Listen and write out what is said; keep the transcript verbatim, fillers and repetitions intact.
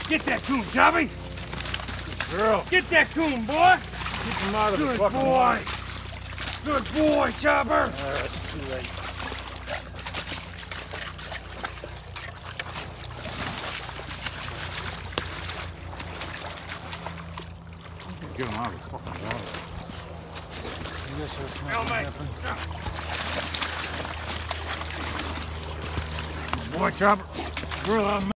Get that coon, Chubby. Good girl. Get that coon, boy. Keep him out of Good the fucking boy. water. Good boy, Chopper. Uh, that's too late. Get him out of the fucking water. I guess that's not Help gonna me. happen. Boy, Chopper. Girl, I'm